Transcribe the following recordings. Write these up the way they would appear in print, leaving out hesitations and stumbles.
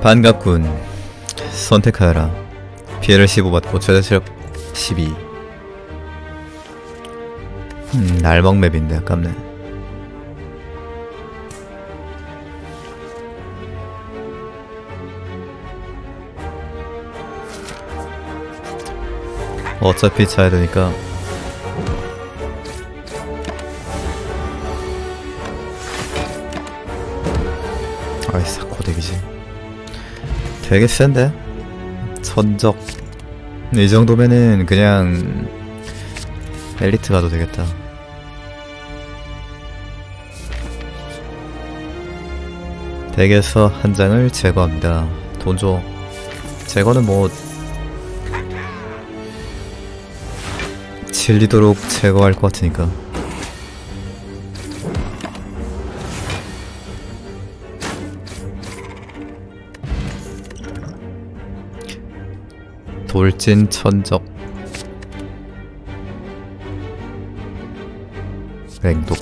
반갑군. 선택하여라. 피해를 15받고 최대 체력 12. 날먹 맵인데 아깝네. 어차피 차야 되니까. 아이 사코덱이지. 되게 센데? 천적. 이 정도면은 그냥 엘리트 가도 되겠다. 덱에서 한 장을 제거합니다. 돈 줘. 제거는 뭐 질리도록 제거할 것 같으니까. 돌진 천적. 맹독.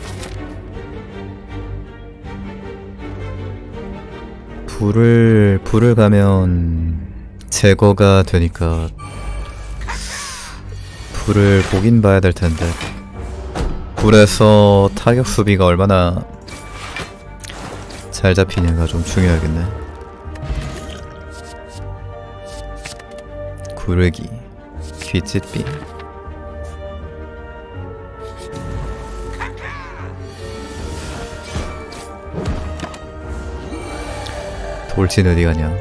불을 가면 제거가 되니까 불을 보긴 봐야 될 텐데. 불에서 타격 수비가 얼마나 잘 잡히냐가 좀 중요하겠네. 구르기, 귀찢비. 돌진 어디 가냐?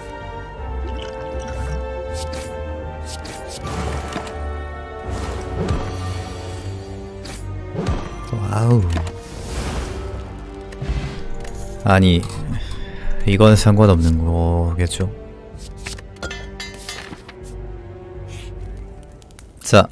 와우. 아니, 이건 상관없는 거겠죠? 자.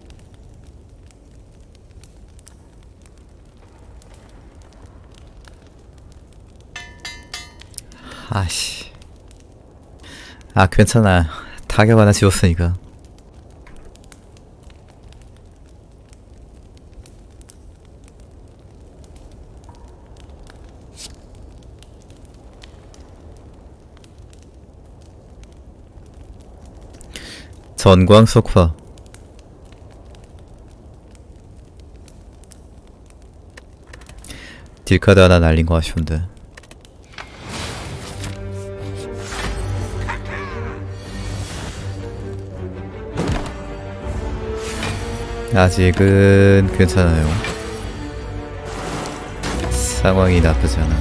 아씨. 아, 괜찮아. 타격 하나 지웠으니까. 전광석화. 딜카드 하나 날린 거 아쉬운데. 아직은 괜찮아요. 상황이 나쁘지 않아.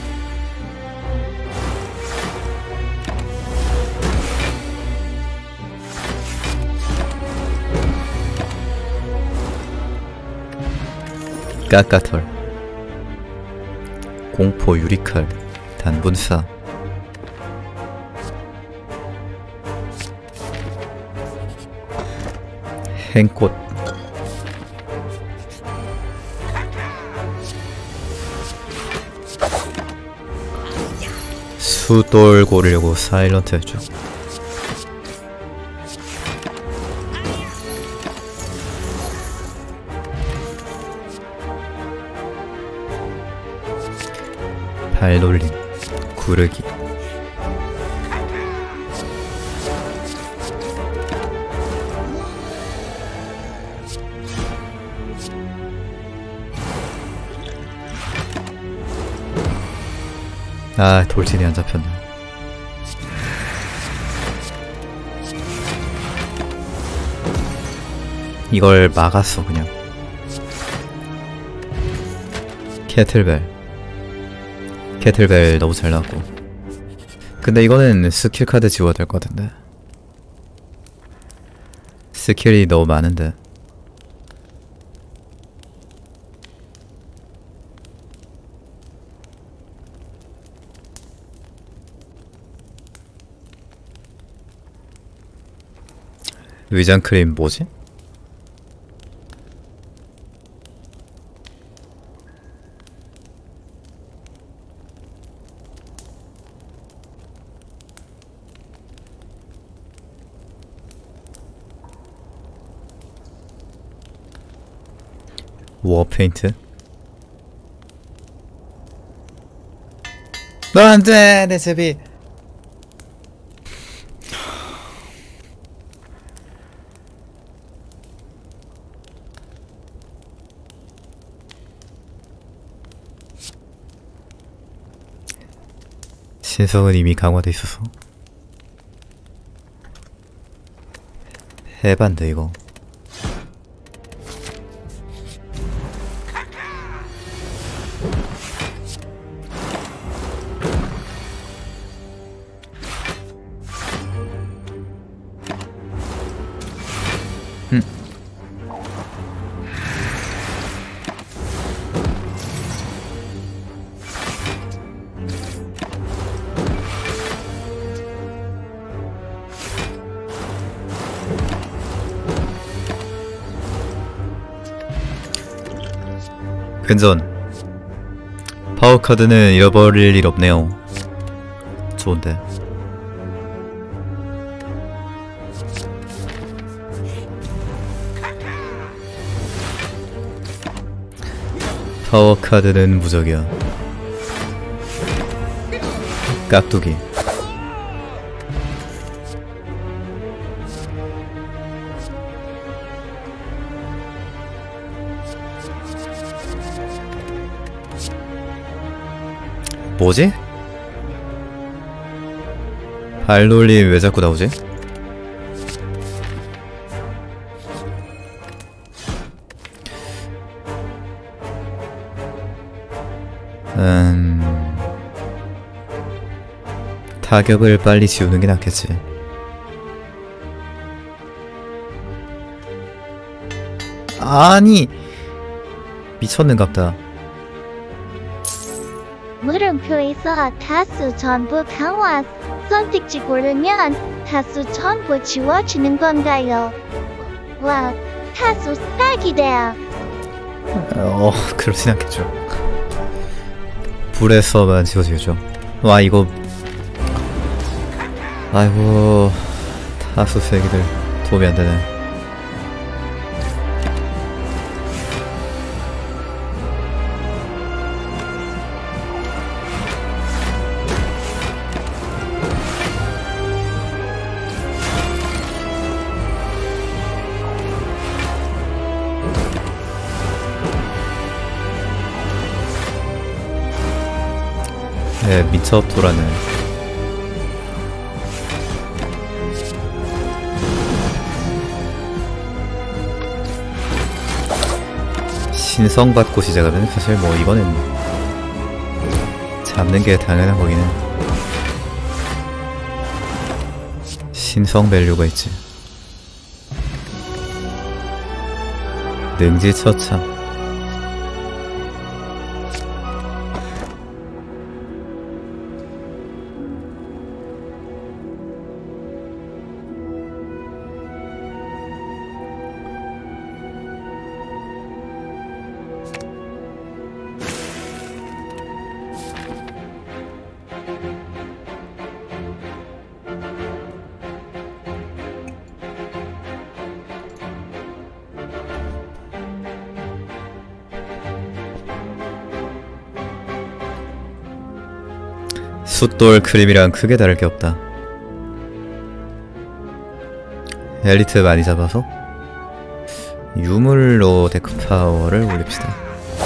까까털. 공포 유리칼. 단분사. 행꽃. 수돌 고르려고 사일런트 했죠. 발놀림, 구르기. 아, 돌진이 안 잡혔네. 이걸 막았어 그냥. 캐틀벨 너무 잘 나왔고. 근데 이거는 스킬 카드 지워야 될 것 같은데. 스킬이 너무 많은데. 위장 크림 뭐지? 워페인트? 너 안돼! 내 제비! 신성은 이미 강화돼 있어서 해반데 이거. 근전 파워카드는 잃어버릴 일 없네요. 좋은데. 파워카드는 무적이야. 깍두기. 뭐지? 발놀림 왜 자꾸 나오지? 타격을 빨리 지우는 게 낫겠지. 아니 미쳤는갑다. 물음표에서 다수 전부 강화 선택지 고르면 다수 전부 지워지는 건가요? 와, 다수 딱이다. 그러진 않겠죠. 불에서만 지워지겠죠. 와 이거 아이고 다수 세기들 도움이 안 되네. 네, 미쳐도라는 신성받고 시작하면 사실 뭐 이거는 잡는 게 당연한 거기는. 신성 밸류가 있지. 능지처참. 숫돌 크림이랑 크게 다를 게 없다. 엘리트 많이 잡아서 유물로 데크 파워를 올립시다.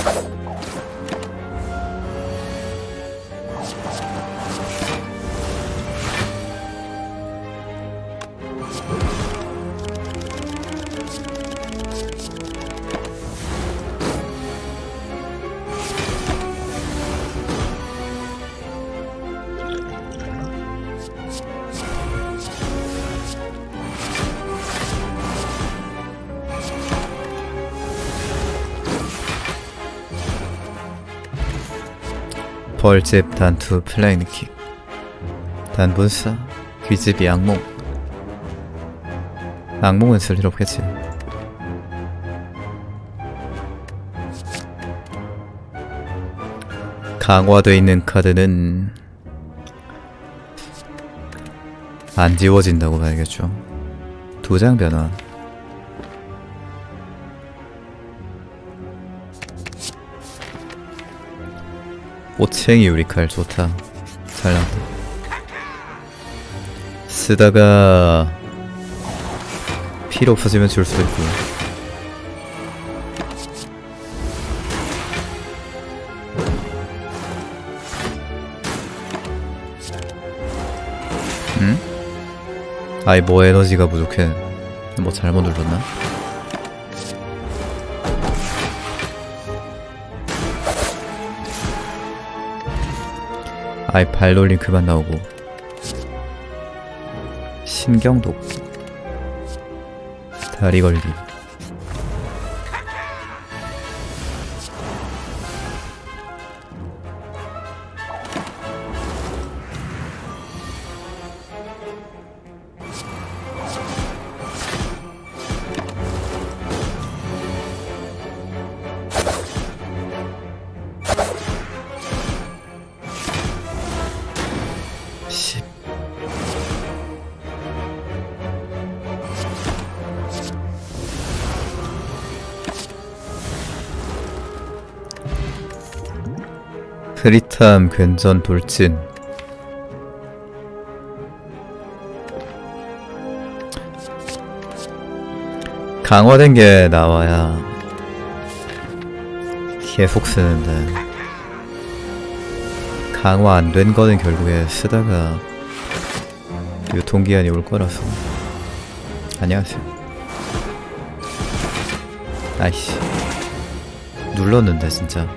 벌집, 단투, 플레이니킥, 단분사, 귀집이, 악몽. 악몽은 쓸 일 없겠지. 강화되어 있는 카드는 안 지워진다고 봐야겠죠. 2장 변화. 꼬챙이 유리칼 좋다. 잘 나왔다. 쓰다가 필요 없어지면 줄 수도 있고. 응? 아이 뭐 에너지가 부족해. 뭐 잘못 눌렀나? 아이 발놀림 그만 나오고. 신경도 없고. 다리 걸기. 흐릿함 괜전 돌진. 강화된 게 나와야 계속 쓰는데 강화 안 된 거는 결국에 쓰다가 유통기한이 올 거라서. 안녕하세요. 아이씨 눌렀는데 진짜.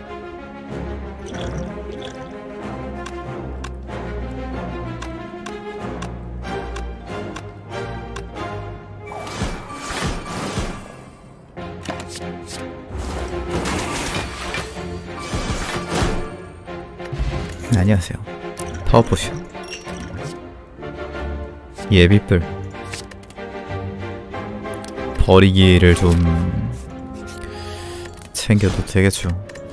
안녕하세요. 파워포션 예비뿔 버리기를 좀 챙겨도 되겠죠.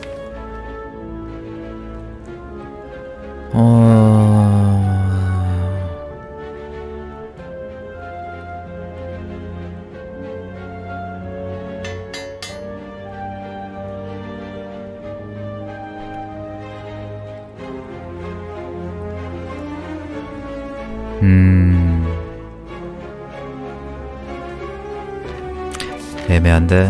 애매한데.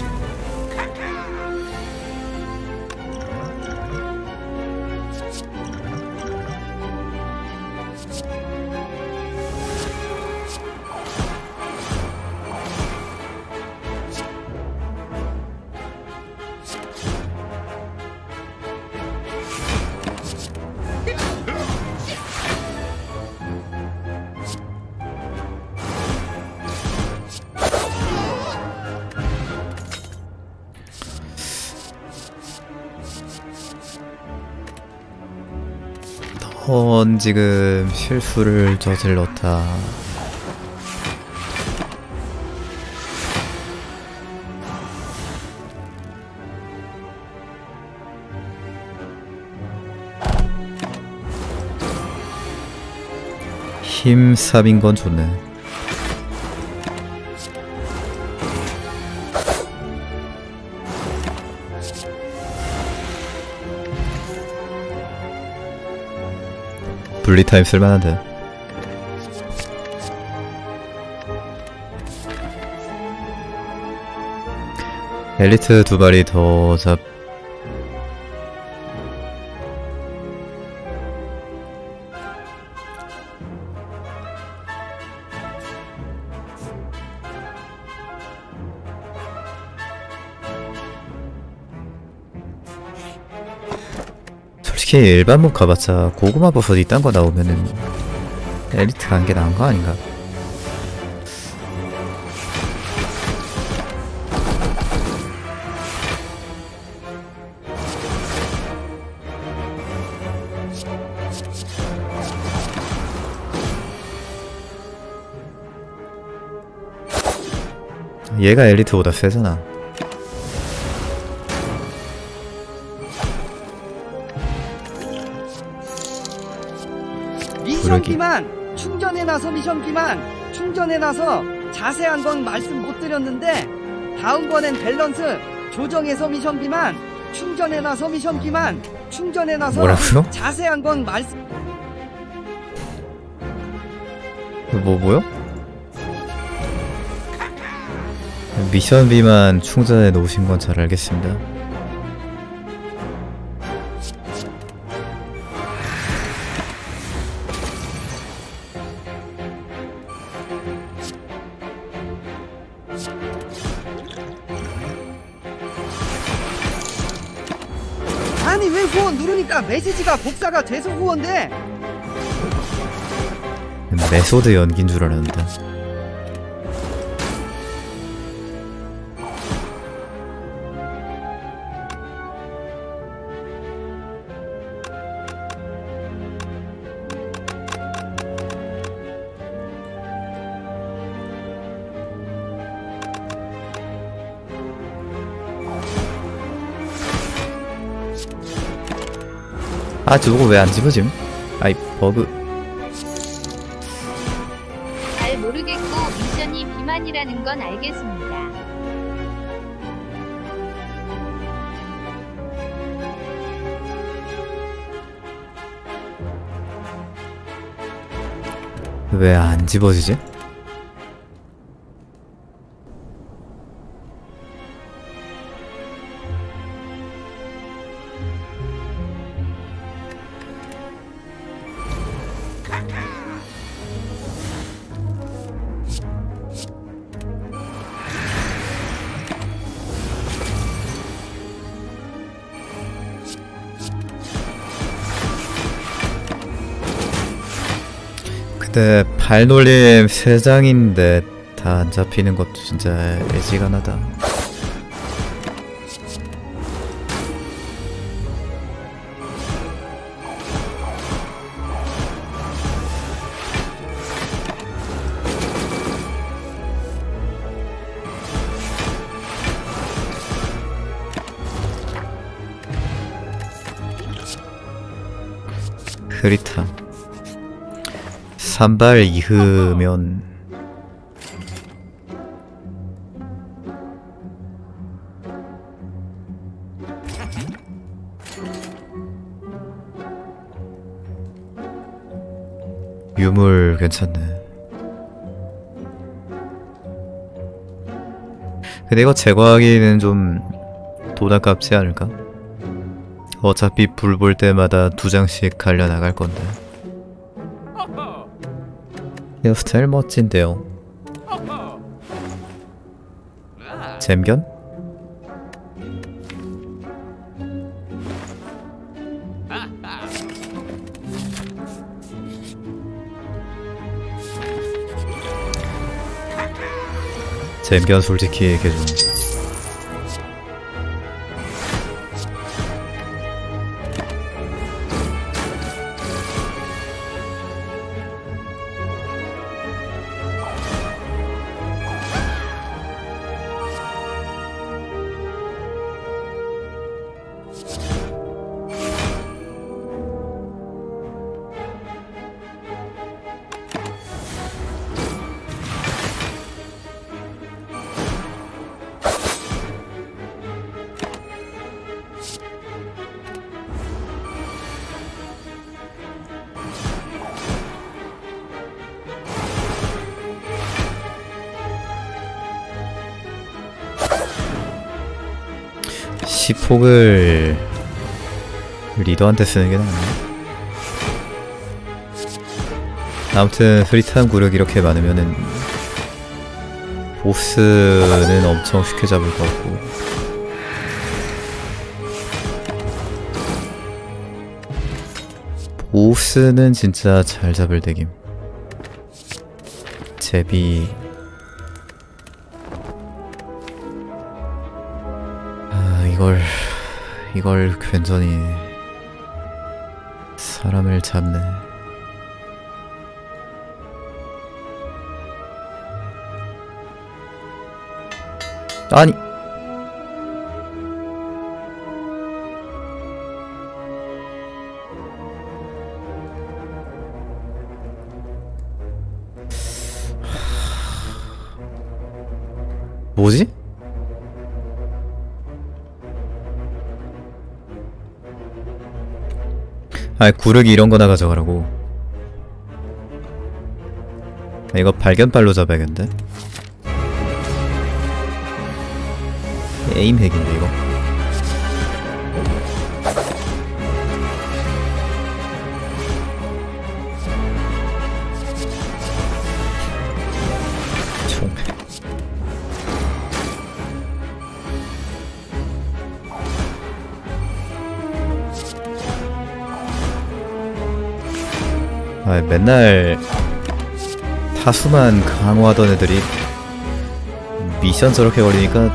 지금 실수를 저질렀다. 힘삽인 건 좋네. 분리타임 쓸만한데. 엘리트 두 마리 더 잡. 솔직히 일반목 가봤자 고구마 버섯 이딴 거 나오면은 엘리트 가는 게 나은 거 아닌가? 얘가 엘리트보다 세잖아. 미션 기만! 충전에 나서 미션 기만! 충전에 나서 자세한 건 말씀 못 드렸는데 다음번엔 밸런스 조정해서 미션 기만! 충전에 나서 미션 기만! 충전에 나서 뭐라고요? 자세한 건 말씀. 뭐요? 미션 비만 충전해 놓으신 건 잘 알겠습니다. 아니 왜 후원 누르니까 메시지가 복사가 돼서 후원돼? 메소드 연기인 줄 알았는데. 아 저거 왜 안 집어짐? 아이 버그. 잘 모르겠고 미션이 비만이라는 건 알겠습니다. 왜 안 집어지지? 근데 발놀림 3장인데 다 안 잡히는 것도 진짜 애지간하다. 흐릿함. 산발 이으면 유물 괜찮네. 근데 이거 제거하기는 좀 돈 아깝지 않을까? 어차피 불 볼 때마다 2장씩 갈려 나갈 건데. 이 스타일 멋진데요. 잼견? 잼견 솔직히 얘기해 좀. 시폭을 리더한테 쓰는 게 낫네. 아무튼 흐릿한 구력 이렇게 많으면은 보스는 엄청 쉽게 잡을 것 같고, 보스는 진짜 잘 잡을 덱임. 제비 이걸 괜찮이 사람을 잡네. 아니 뭐지? 아이 구르기 이런 거나 가져가라고. 이거 발견발로 잡아야겠는데? 에임 핵인데 이거. 총팩. 아, 맨날 타수만 강화하던 애들이 미션 저렇게 걸리니까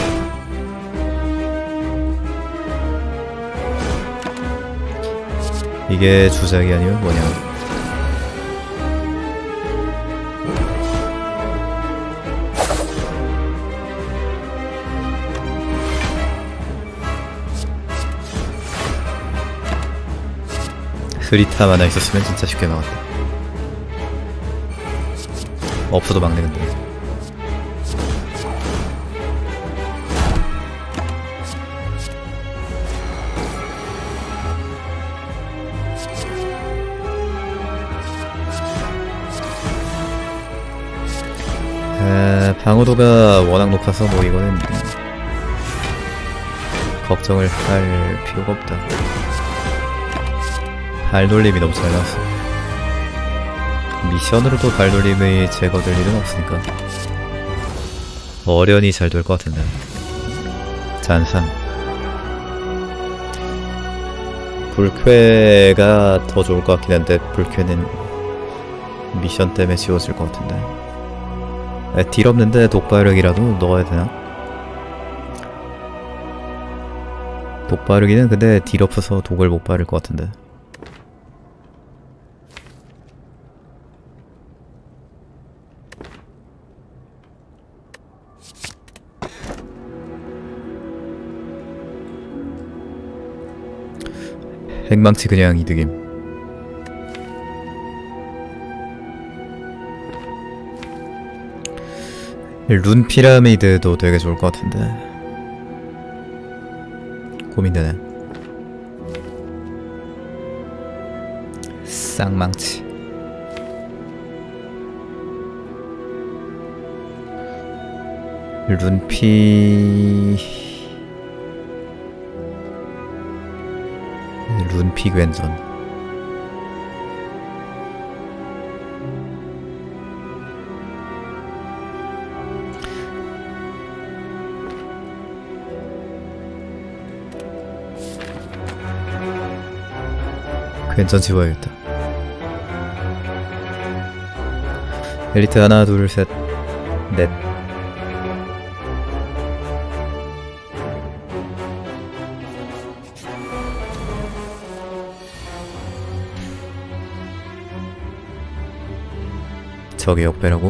이게 주작이 아니면 뭐냐. 스리탑 하나 있었으면 진짜 쉽게 막았다. 없어도 막네 근데. 방어도가 워낙 높아서 뭐 이거는 걱정을 할 필요가 없다. 발돌림이 너무 잘 나왔어. 미션으로도 발돌림이 제거될 일은 없으니까 어련히 잘 될 것 같은데. 잔상 불쾌가 더 좋을 것 같긴 한데 불쾌는 미션 때문에 지워질 것 같은데. 딜 없는데 독발력이라도 넣어야 되나? 독바르기는 근데 딜 없어서 독을 못 바를 것 같은데. 핵망치 그냥 이득임. 룬 피라미드도 되게 좋을 것 같은데 고민되네. 쌍망치 룬피 괜전. 괜찮 지워야겠다. 엘리트 하나 둘 셋 넷. 저게 역배라고?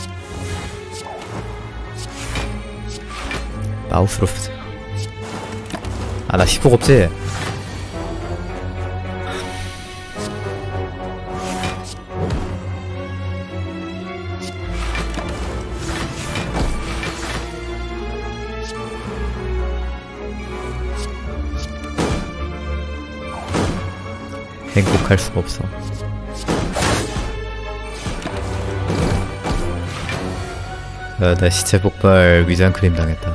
마우스로 쓰자. 아 나 15가 없지? 행복할 수가 없어. 아, 나 시체 폭발 위장 크림 당했다.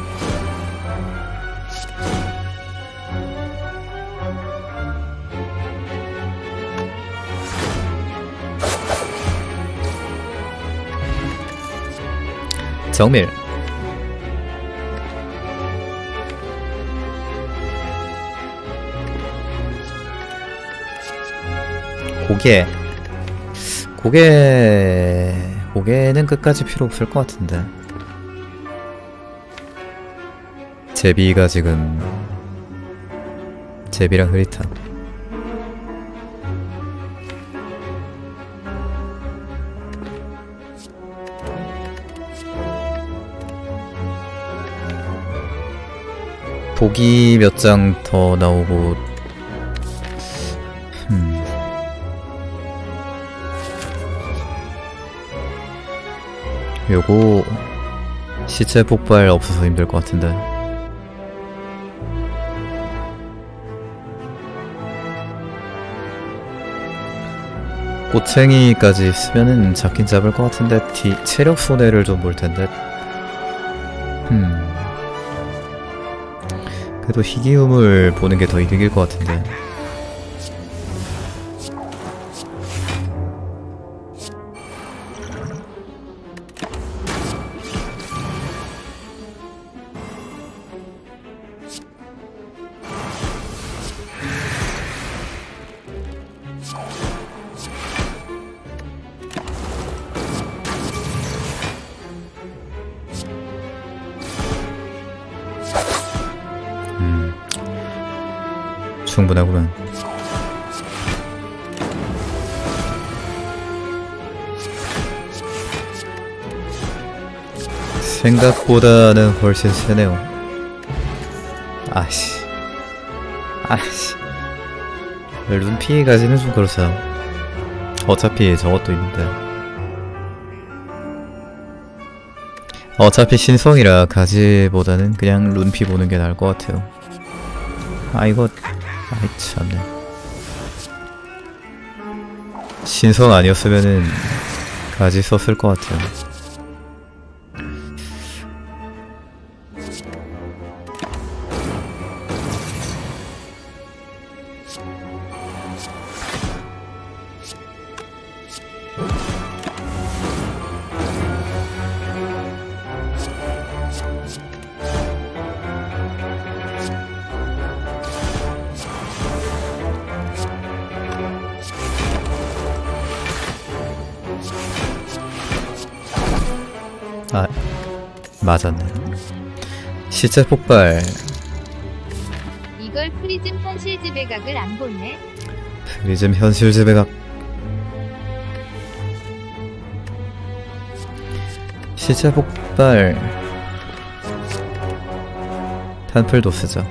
정밀 고개는 끝까지 필요 없을 것 같은데. 제비가 지금 제비랑 흐리타 독이 몇 장 더 나오고 요거 시체 폭발 없어서 힘들 것 같은데. 꼬챙이까지 쓰면은 잡긴 잡을 것 같은데 체력 손해를 좀 볼 텐데. 그래도 희귀우물 보는 게 더 이득일 것 같은데. 충분하구만. 생각보다는 훨씬 세네요. 아씨. 눈피 가지는 좀 그렇죠. 어차피 저것도 있는데. 어차피 신성이라 가지보다는 그냥 룬피 보는 게 나을 것 같아요. 아이 참네. 신성 아니었으면은 가지 썼을 것 같아요. 아, 맞았네. 시체 폭발. 이걸 프리즘 현실 지배각을 안 보네. 프리즘 현실 지배각. 시체 폭발. 탄풀도 쓰자.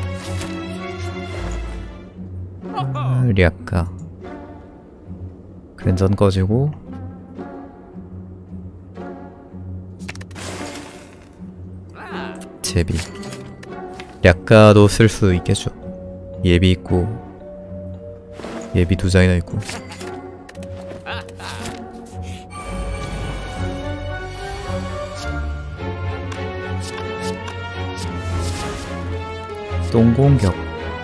략가. 괜전 꺼지고. 제비. 략가도 쓸 수 있겠죠. 예비 있고 예비 2장이나 있고. 똥공격.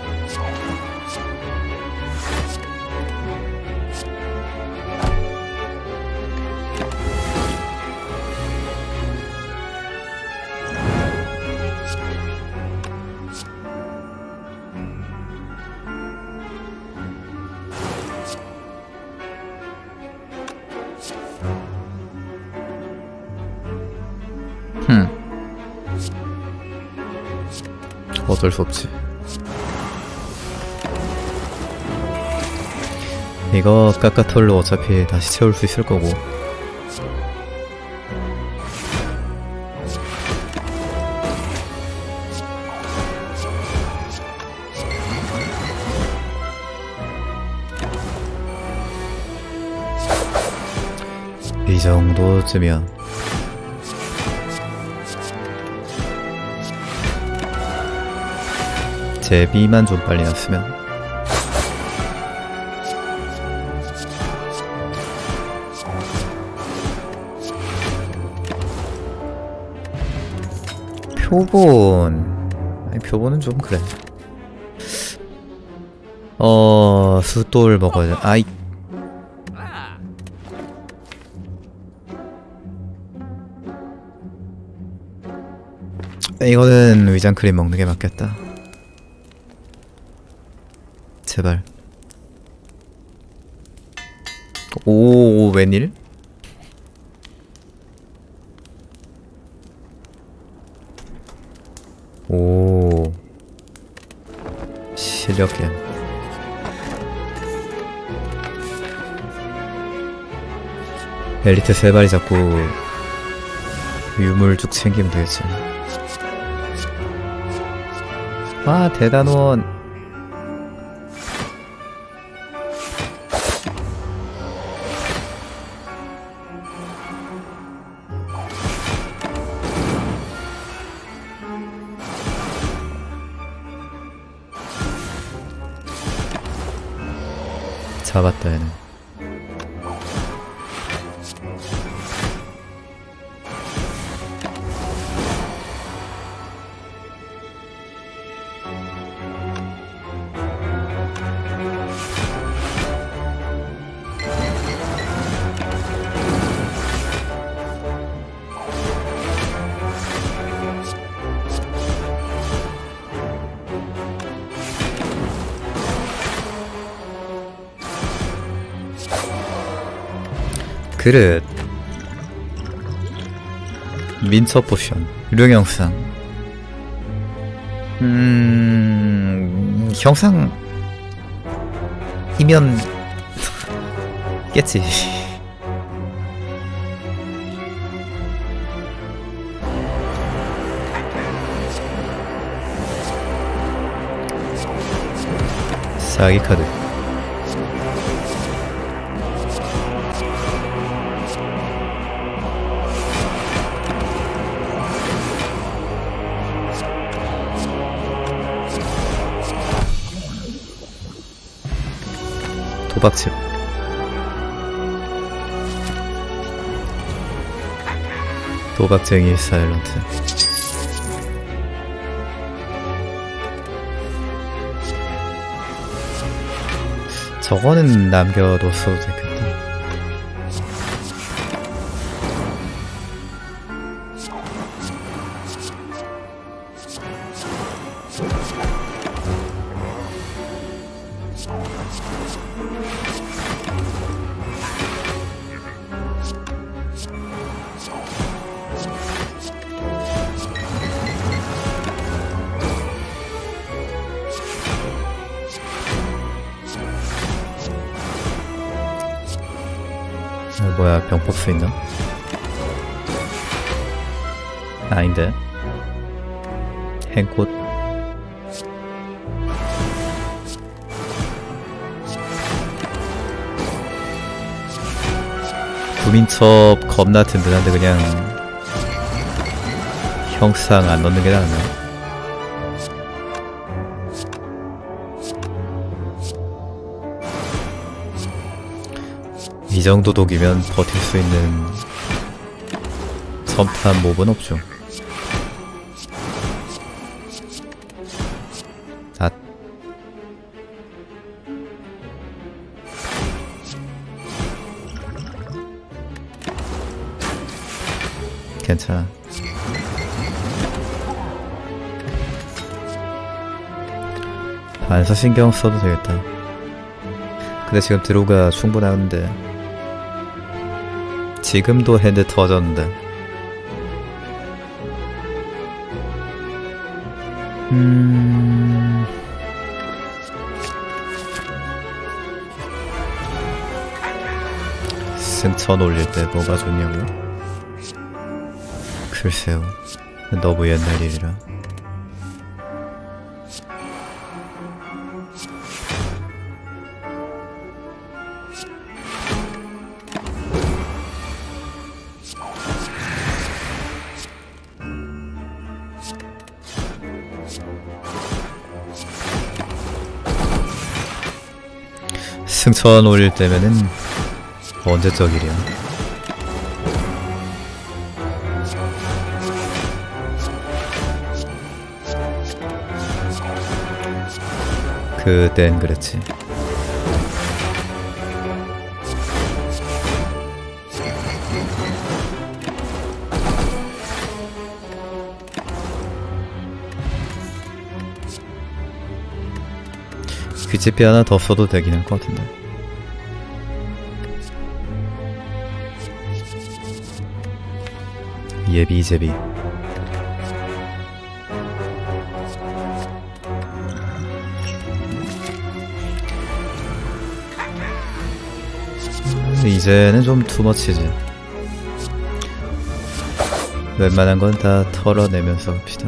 어쩔 수 없지. 이거 까까털로 어차피 다시 채울 수 있을 거고. 이 정도쯤이야. 제비만 좀 빨리 났으면. 표본. 아니 표본은 좀 그래. 숫돌 먹어야 돼. 아이. 이거는 위장 크림 먹는 게 맞겠다. 제발. 오, 웬일? 오, 실력겜. 엘리트 3마리 잡고 유물 쭉 챙기면 되겠지. 아, 대단원. 잡았다 얘는. 그릇. 민첩 포션. 유령 형상. 형상 이면 깼지. 사기 카드. 도박칩. 도박쟁이 사일런트. 저거는 남겨뒀어도 되겠다. 뭐야, 병폭스 있나? 아닌데. 행꽃. 구민첩 겁나 든든한데 그냥 형상 안 넣는 게 나았나? 이 정도 독이면 버틸 수 있는 점프한 몹은 없죠. 아. 괜찮아. 반사 신경 써도 되겠다. 근데 지금 드로우가 충분한데 지금도 핸드 터졌는데. 승천 올릴 때 뭐가 좋냐고요? 글쎄요, 너무 옛날 일이라. 승천 올릴 때면은 언제적 일이야. 그땐 그랬지. 귀집비 하나 더 써도 되긴 할 것 같은데. 예비제비. 이제는 좀 투머치지. 웬만한 건 다 털어내면서 합시다.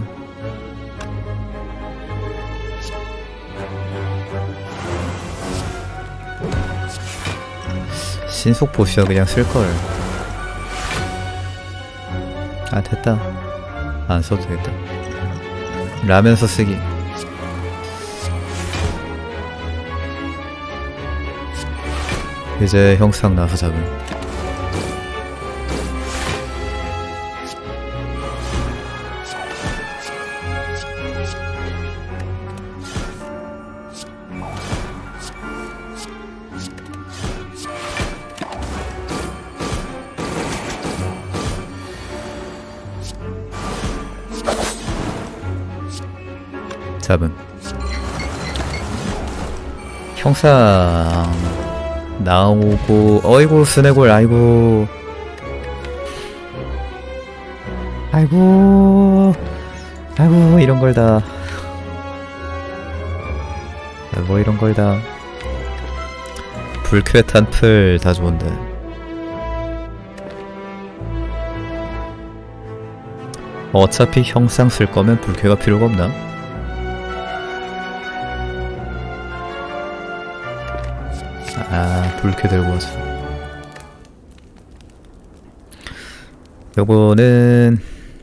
신속 보시어 그냥 쓸걸. 아, 됐다. 안 써도 되겠다. 라면서 쓰기. 이제 형상 나서 잡음. 잡음. 형상 나오고, 어이구 스네골. 아이고 아이고 아이고, 이런걸 다. 뭐 이런걸 다. 불쾌 탄플 다 좋은데. 어차피 형상 쓸 거면 불쾌가 필요가 없나? 아, 불쾌 들고 와서. 요거는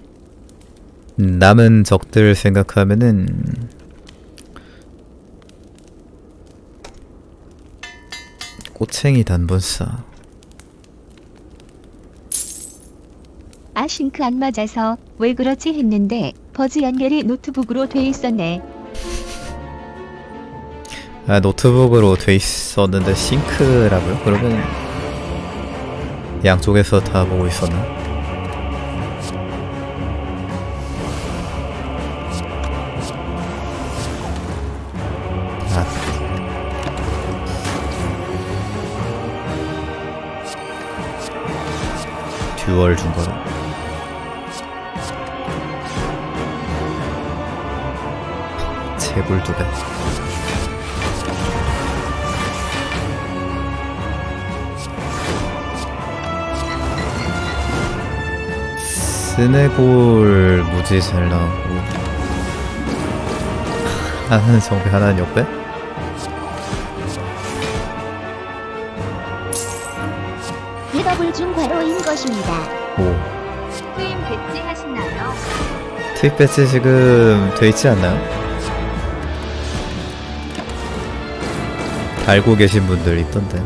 남은 적들 생각하면은 꼬챙이 단번싸. 아 싱크 안 맞아서 왜 그렇지 했는데 버즈 연결이 노트북으로 돼 있었네. 아, 노트북으로 돼 있었는데 싱크라고요? 그러면 양쪽에서 다 보고 있었나? 듀얼 준 거로. 채굴 2배. 스네골 무지 잘 나오고. 하나는 정배, 하나는 역배? 대답을 준 과로인 것입니다. 오. 트임 배지 하시나요? 트윗 배치 지금 돼있지 않나요? 알고 계신 분들 있던데.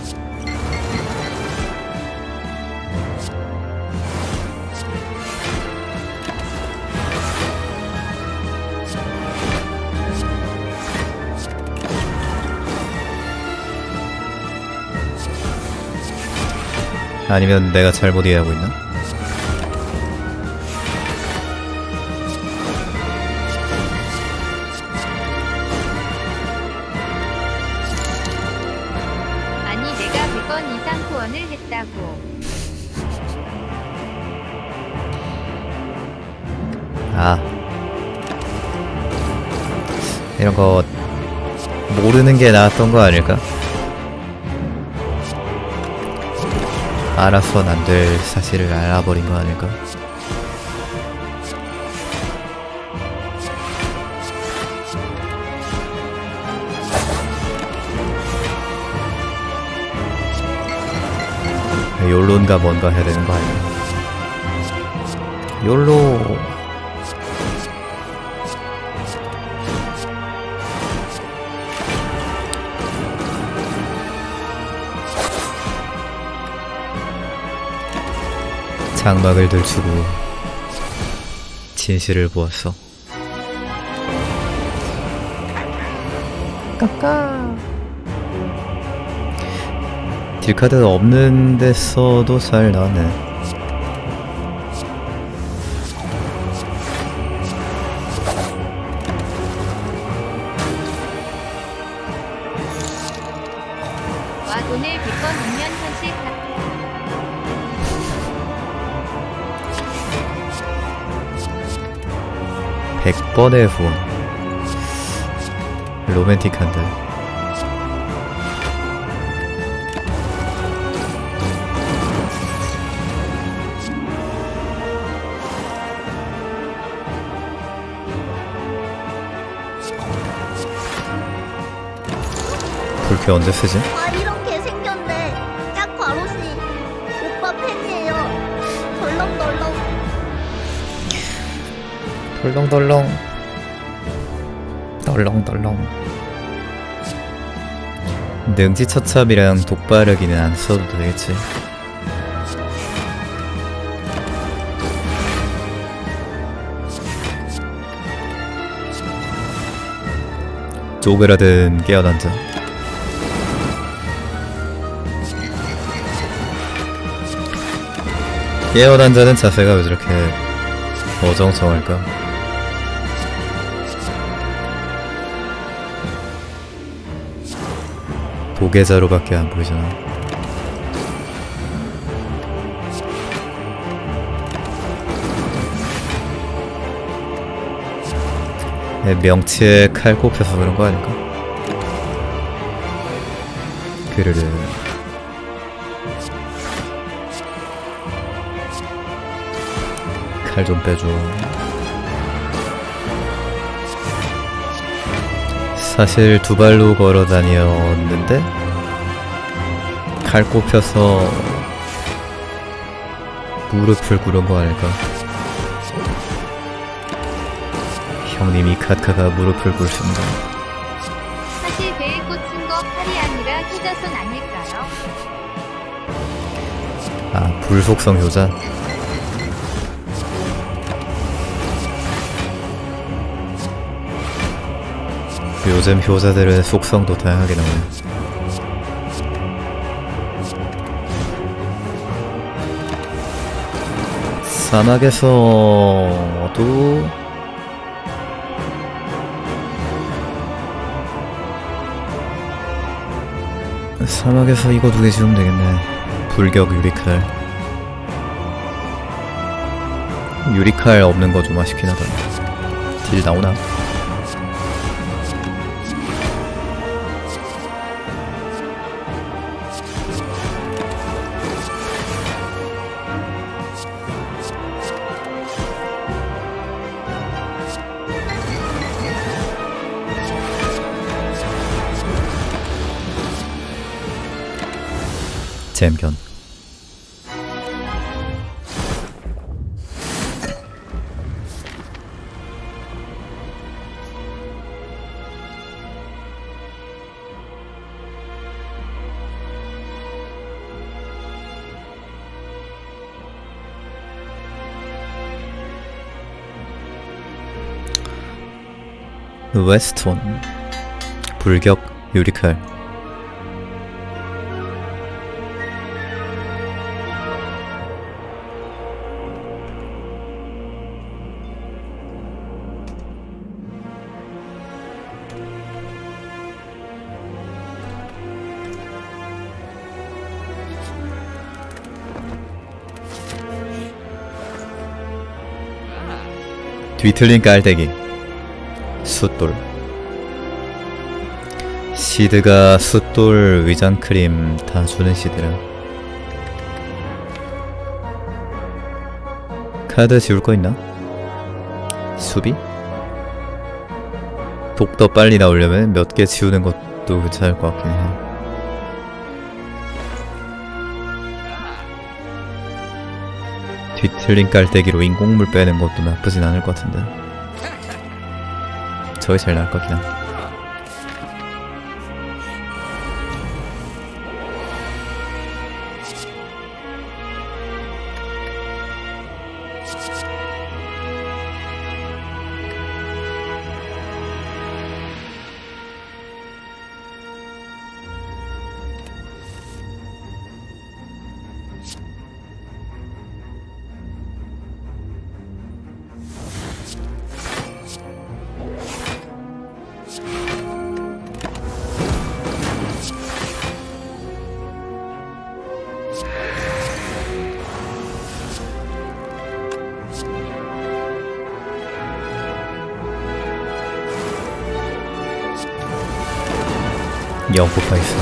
아니면 내가 잘못 이해하고 있나? 아니 내가 100번 이상 후원을 했다고. 아, 이런 거 모르는 게 나았던 거 아닐까? 알아선 안 될 사실을 알아버린 거 아닐까? 욜로인가 뭔가 해야 되는 거 아니야? 욜로. 장막을 들추고 진실을 보았어. 까까. 딜카드 없는 데 써도 잘 나왔네. 와 돈을 100번 넣으면 현실 같아. 100번의 후원. 로맨틱한데. 불쾌 언제 쓰지? 아 이런 게 생겼네. 짝 과로씨. 오빠 팬이에요. 덜렁덜렁. 덜렁덜렁. 덜렁덜렁. 능지처참이랑 독바르기는 안 써도 되겠지. 쪼그라든 깨어난자. 깨어난자는 자세가 왜 저렇게 어정쩡할까? 도계자로밖에 안 보이잖아. 명치에 칼 꼽혀서 그런 거 아닐까? 그르르. 칼 좀 빼줘. 사실 두 발로 걸어 다녔는데 칼 꼽혀서 무릎을 꿇은 거 아닐까? 형님이 카카가 무릎을 꿇습니다. 사실 배에 꽂힌 거 팔이 아니라 효자손 아닐까요? 아, 불속성 효자? 요즘 효자들은 속성도 다양하게 나오네. 사막에서도 사막에서 이거 두 개 지우면 되겠네. 불격 유리칼. 유리칼 없는 거 좀 아쉽긴 하다. 딜 나오나? 잼견. 웨스톤. 불격 유리칼. 뒤틀린 깔때기. 숫돌. 시드가 숫돌 위장크림 다 주는 시드라. 카드 지울 거 있나? 수비? 독더 빨리 나오려면 몇 개 지우는 것도 괜찮을 것 같긴 해. 뒤틀린 깔때기로 인공물 빼는 것도 나쁘진 않을 것 같은데. 저게 제일 나을 것 같긴 해. 영포파 있어.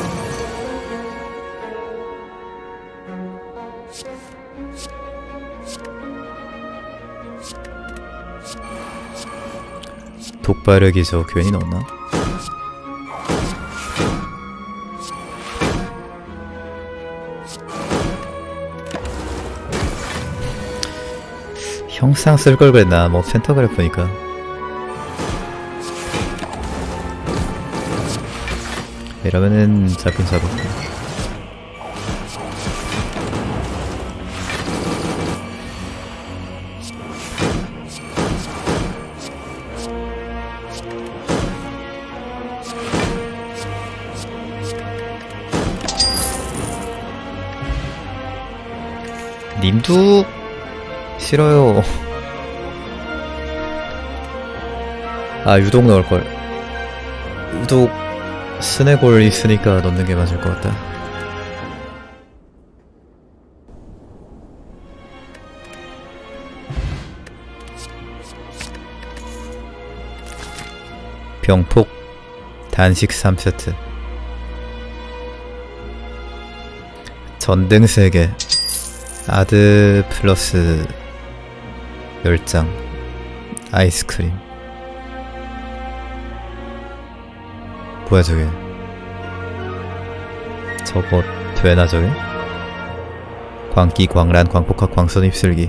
독바르기 저 괜히 넣었나? 형상 쓸 걸 그랬나? 뭐 펜타그래프니까. 이러면은 잡긴 잡았고. 님도 싫어요. 아, 유독 넣을걸. 유독 스네골 있으니까 넣는 게 맞을 것 같다. 병폭 단식 3세트. 전등 3개, 아드 플러스 10장, 아이스크림. 뭐야 저게? 저거 되나 저게? 광기, 광란, 광폭학, 광선 휩쓸기.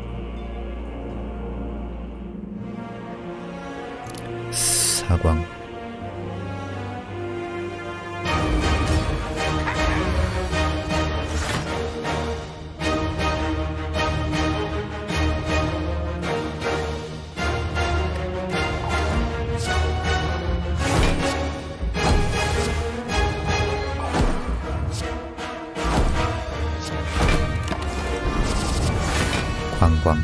사광. 광광.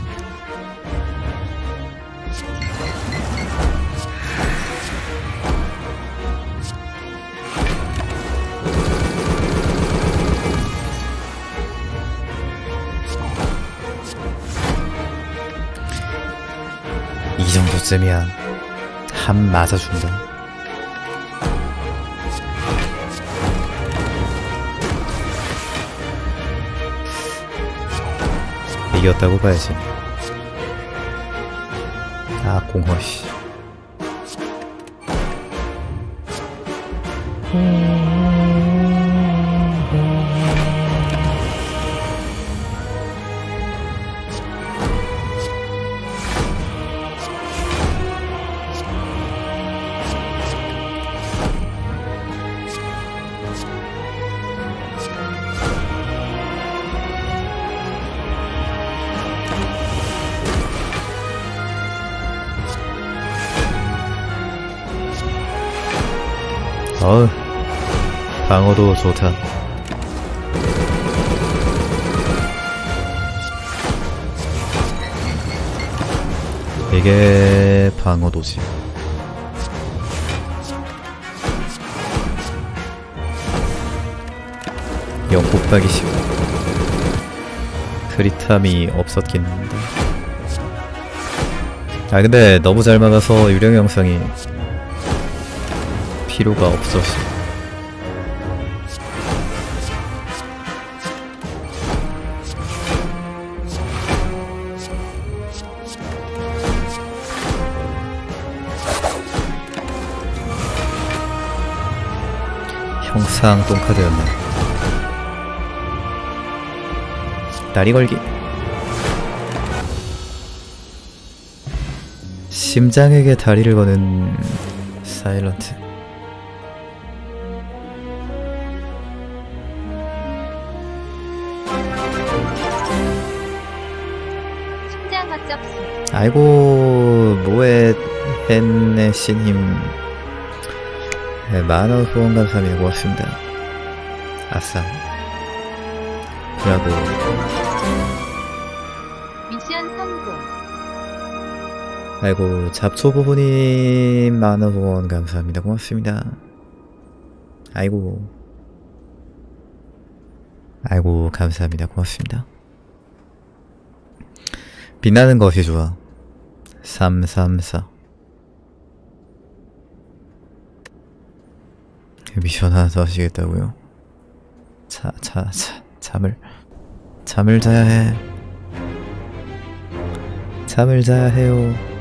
이 정도쯤이야 함 맞아준다. 이겼다고 봐야지. 아 공허씨. 어우, 방어도 좋다. 이게 방어도지. 영 곱하기 10. 크리탐이 없었긴 한데. 아 근데 너무 잘 막아서 유령 영상이 필요가 없었어. 형상 똥카드였네. 다리 걸기. 심장에게 다리를 거는 사일런트. 심장 어cep수. 아이고 뭐해 했네 씨님. 네, 만원 후원 감사합니다. 고맙습니다. 아싸. 브라보. 미션 성공. 아이고 잡초부부님 만원 후원 감사합니다. 고맙습니다. 아이고 감사합니다. 고맙습니다. 빛나는 것이 좋아. 334. 미션 하나 더 하시겠다고요? 잠을 자야 해. 잠을 자야 해요.